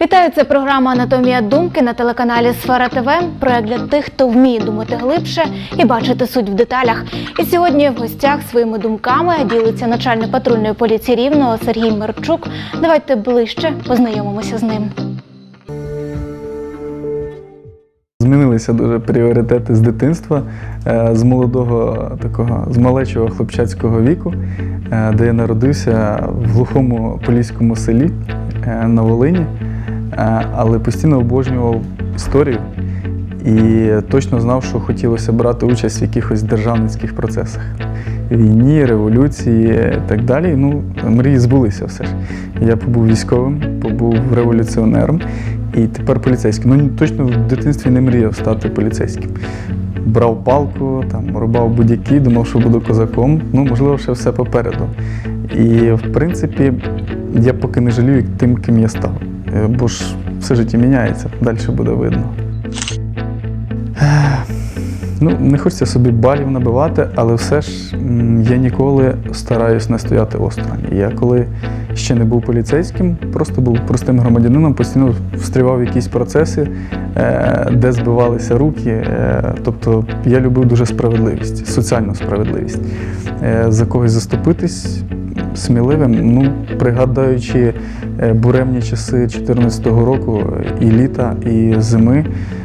Вітаю, це програма «Анатомія думки» на телеканалі «Сфера ТВ». Проект для тих, хто вміє думати глибше і бачити суть в деталях. І сьогодні в гостях своїми думками ділиться начальник патрульної поліції Рівного Сергій Мирчук. Давайте ближче познайомимося з ним. Змінилися дуже пріоритети з дитинства, з молодого, з малечого хлопчацького віку, де я народився в глухому поліському селі на Волині, але постійно обожнював історію і точно знав, що хотілося брати участь в якихось державницьких процесах. Війні, революції і так далі. Мрії збулися все ж. Я побув військовим, побув революціонером і тепер поліцейським. Точно в дитинстві не мріяв стати поліцейським. Брав палку, рубав будь-які, думав, що буду козаком. Можливо, ще все попереду. І, в принципі, я поки не жалію тим, ким я став. Бо ж все життя міняється, далі буде видно. Не хочеться собі балів набивати, але все ж я ніколи стараюсь не стояти осторонь. Я коли ще не був поліцейським, просто був простим громадянином, постійно встрівав в якісь процеси, де збивалися руки. Тобто я любив дуже справедливість, соціальну справедливість. За когось заступитись сміливим, пригадаючи буремні часи 2014 року, і літа, і зими,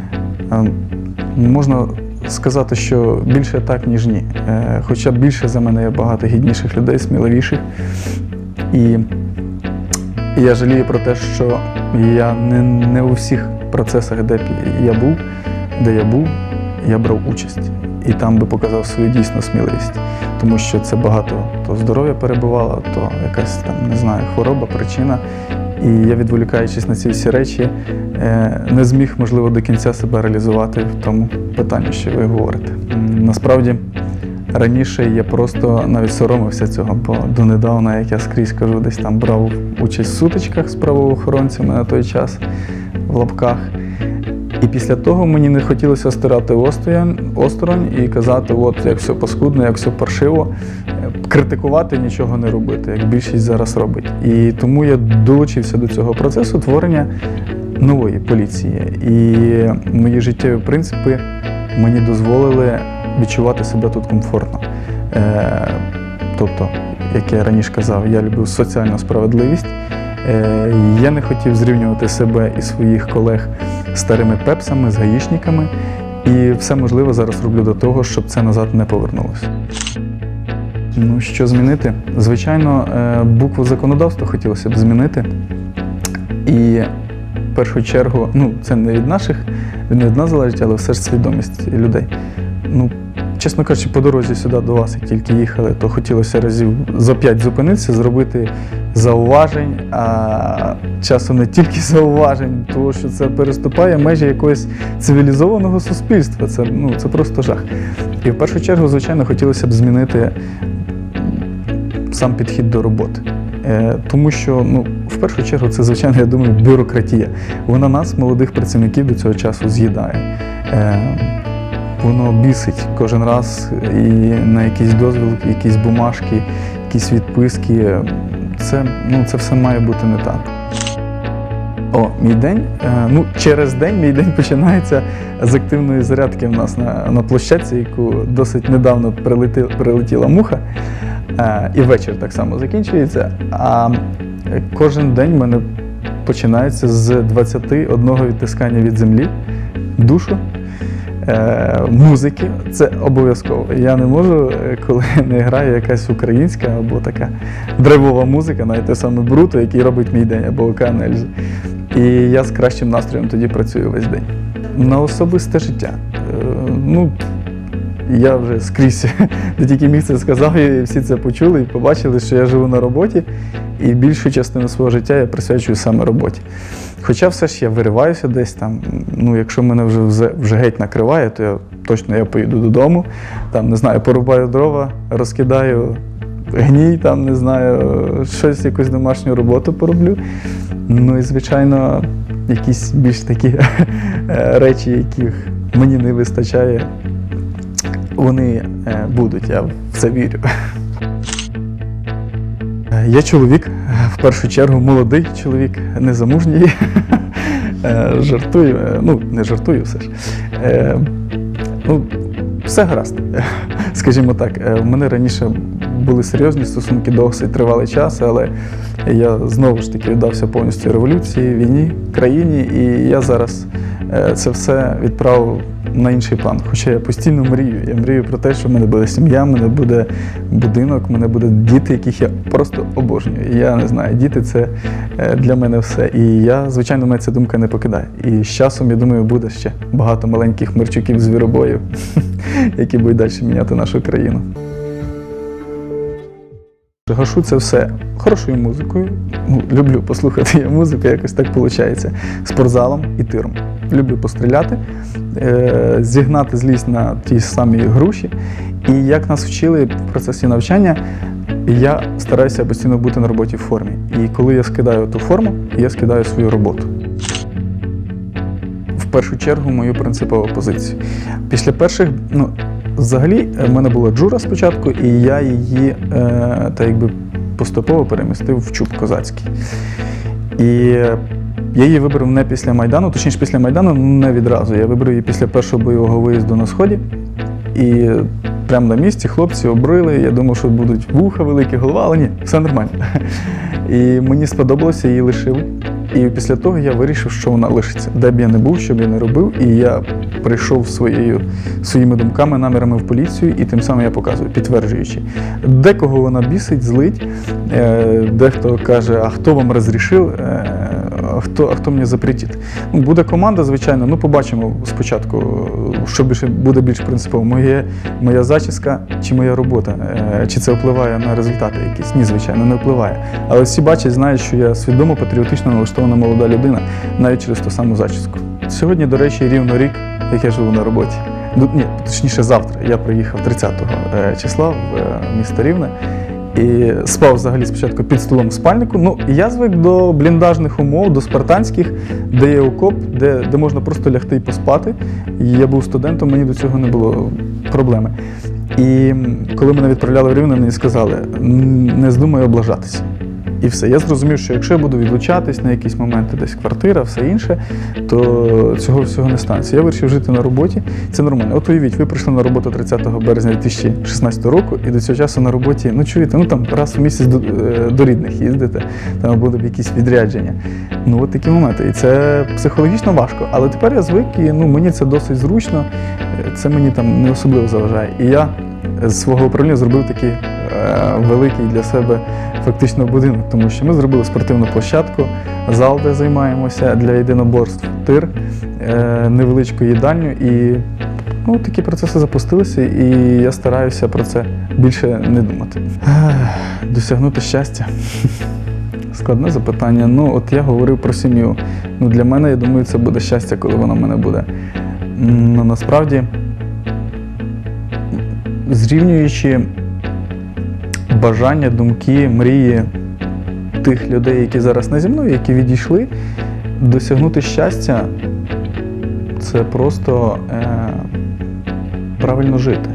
можна сказати, що більше так, ніж ні. Хоча більше за мене є багато гідніших людей, сміливіших. І я жалію про те, що я не у всіх процесах, де я був, я брав участь. І там би показав свою дійсну сміливість. Тому що це багато то здоров'я перебувало, то якась хвороба, причина. І я, відволікаючись на ці всі речі, не зміг, можливо, до кінця себе реалізувати в тому питанні, що ви говорите. Насправді, раніше я просто навіть соромився цього, бо донедавна, як я скрізь кажу, десь там брав участь в сутичках з правоохоронцями на той час, в лапках. І після того мені не хотілося стирати осторонь і казати, як все паскудно, як все паршиво, критикувати, нічого не робити, як більшість зараз робить. І тому я долучився до цього процесу творення нової поліції. І мої життєві принципи мені дозволили відчувати себе тут комфортно. Тобто, як я раніше казав, я любив соціальну справедливість. Я не хотів зрівнювати себе і своїх колег з старими пепсами, з гаїшниками. І все можливе зараз роблю до того, щоб це назад не повернулося. Що змінити? Звичайно, букву законодавства хотілося б змінити. І в першу чергу, це не від нас залежить, але все ж свідомість людей. Чесно кажучи, по дорозі сюди до вас, як тільки їхали, то хотілося разів за 5 зупинитися, зробити зауважень, а часом не тільки зауважень, тому що це переступає межі якогось цивілізованого суспільства. Це просто жах. І в першу чергу, звичайно, хотілося б змінити сам підхід до роботи. Тому що, в першу чергу, це, звичайно, я думаю, бюрократія. Вона нас, молодих працівників, до цього часу з'їдає. Воно бісить кожен раз і на якийсь дозвіл, якісь бумажки, якісь відписки. Це все має бути не так. Мій день, через день мій день починається з активної зарядки в нас на площадці, яку досить недавно прилетіла муха. І вечір так само закінчується. А кожен день в мене починається з 21 відтискання від землі, душу, музики. Це обов'язково. Я не можу, коли не грає якась українська або така драйвова музика, навіть те саме Бруто, який робить мій день, або Океан Ельзи. І я з кращим настроєм тоді працюю весь день. На особисте життя. Я вже скрізь, де тільки міг це сказав, і всі це почули і побачили, що я живу на роботі, і більшу частину свого життя я присвячую саме роботі. Хоча все ж я вириваюся десь там, якщо мене вже геть накриває, то я точно поїду додому, порубаю дрова, розкидаю гній, щось, якусь домашню роботу пороблю. І, звичайно, якісь більш такі речі, яких мені не вистачає, вони будуть, я в це вірю. Я чоловік, в першу чергу молодий чоловік, незамужній. Жартую, не жартую все ж. Все гаразд, скажімо так. У мене раніше були серйозні стосунки досить тривалий час, але я знову ж таки віддався повністю революції, війні, країні, і я зараз це все відправив на інший план. Хоча я постійно мрію. Я мрію про те, що в мене буде сім'я, в мене буде будинок, в мене будуть діти, яких я просто обожнюю. І я не знаю, діти – це для мене все. І я, звичайно, мене ця думка не покидає. І з часом, я думаю, буде ще багато маленьких Мирчуків-звіробоїв, які будуть далі міняти нашу країну. Гашу це все хорошою музикою. Люблю послухати я музику, якось так виходить. Спортзалом і тиром. Люблю постріляти, зігнати злість на ті самі груші. І як нас вчили в процесі навчання, я стараюся постійно бути на роботі в формі. І коли я скидаю ту форму, я скидаю свою роботу. В першу чергу мою принципову позицію. Після перших, взагалі, в мене була джура спочатку, і я її поступово перемістив в ЧУП козацький. І я її вибрав не після Майдану, точніше після Майдану не відразу. Я вибрав її після першого бойового виїзду на Сході. І прямо на місці хлопці обрили, я думав, що будуть вуха великі, голова, але ні, все нормально. І мені сподобалося, її лишили. І після того я вирішив, що вона лишиться. Де б я не був, що б я не робив, і я прийшов своїми думками, намірами в поліцію, і тим самим я показую, підтверджуючи. Декого вона бісить, злить, дехто каже, а хто вам розрішив, а хто мені запретить. Буде команда, звичайно, побачимо спочатку, що буде більш принципово, моя зачіска чи моя робота, чи це впливає на результати якісь. Ні, звичайно, не впливає. Але всі бачать, знають, що я свідомо, патріотично налаштована молода людина, навіть через ту саму зачіску. Сьогодні, до речі, рівно рік, як я живу на роботі. Точніше, завтра. Я приїхав 30-го числа в місто Рівне. І спав взагалі спочатку під столом в спальнику. Я звик до бліндажних умов, до спартанських, де є окоп, де можна просто лягти і поспати. І я був студентом, мені до цього не було проблеми. І коли мене відправляли в Рівне, мені сказали, не здумай облажатися. І все. Я зрозумів, що якщо я буду відлучатись на якісь моменти, десь квартира, все інше, то цього всього не станеться. Я вирішив жити на роботі. Це нормально. От уявіть, ви прийшли на роботу 30 березня 2016 року, і до цього часу на роботі, раз в місяць до рідних їздите, там або якісь відрядження. От такі моменти. І це психологічно важко. Але тепер я звик, і мені це досить зручно, це мені там не особливо заважає. І я з свого управління зробив такий великий для себе фактично будинок, тому що ми зробили спортивну площадку, зал, де займаємося для єдиноборств, тир, невеличку їдальню, і такі процеси запустилися, і я стараюся про це більше не думати. Досягнути щастя. Складне запитання. От я говорив про сім'ю. Для мене, я думаю, це буде щастя, коли воно в мене буде. Насправді, зрівнюючи бажання, думки, мрії тих людей, які зараз не зі мною, які відійшли, досягнути щастя – це просто правильно жити.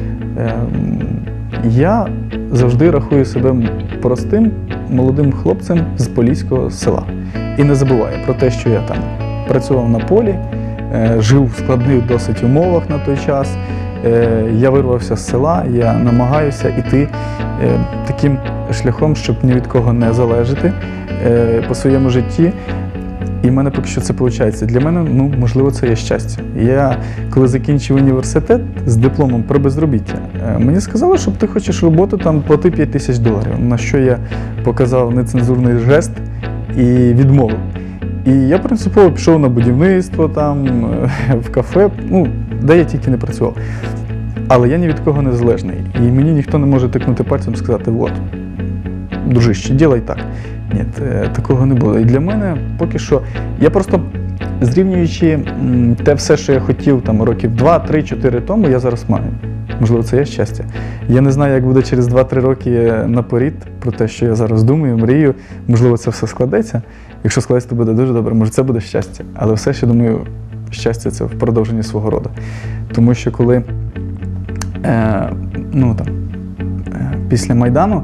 Я завжди рахую себе простим, молодим хлопцем з поліського села. І не забуваю про те, що я там працював на полі, жив в складних досить умовах на той час. Я вирвався з села, я намагаюся йти таким шляхом, щоб ні від кого не залежати по своєму житті. І в мене поки що це виходить. Для мене, можливо, це є щастя. Я, коли закінчив університет з дипломом про безробіття, мені сказали, що ти хочеш роботу, плати $5000. На що я показав нецензурний жест і відмовив. І я принципово пішов на будівництво, в кафе, де я тільки не працював. Але я ні від кого не залежний. І мені ніхто не може тикнути пальцем і сказати, дружище, ділай так. Ні, такого не було. І для мене поки що, я просто, зрівнюючи те все, що я хотів років 2, 3, 4 тому, я зараз маю. Можливо, це є щастя. Я не знаю, як буде через 2-3 роки наперед, про те, що я зараз думаю, мрію. Можливо, це все складеться. Якщо складеться, то буде дуже добре. Може, це буде щастя. Але все ще, думаю, щастя – це в продовженні свого роду. Тому що коли, після Майдану,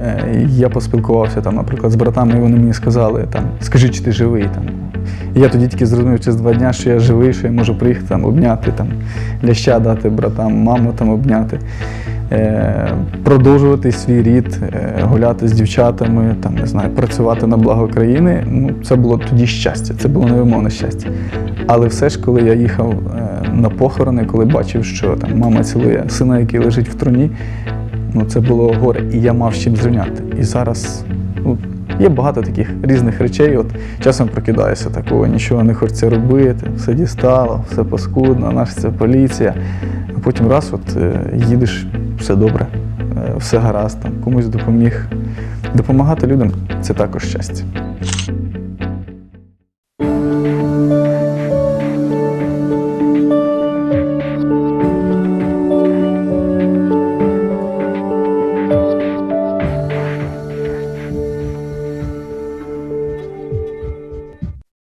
Я поспілкувався там, наприклад, з братами, і вони мені сказали, там, скажи, чи ти живий. Там. І я тоді тільки зрозумів через 2 дні, що я живий, що я можу приїхати там, обняти, там, ляща дати братам, маму там, обняти, продовжувати свій рід, гуляти з дівчатами, там, не знаю, працювати на благо країни. Ну, це було тоді щастя, це було невимовне щастя. Але все ж, коли я їхав на похорони, коли бачив, що там, мама цілує сина, який лежить в труні, ну, це було горе, і я мав з чим зрівняти. І зараз ну, є багато таких різних речей. От часом прокидаюся такого, нічого не хочеться робити, все дістало, все паскудно, наша це поліція. А потім раз, от їдеш, все добре, все гаразд, там, комусь допоміг. Допомагати людям – це також щастя.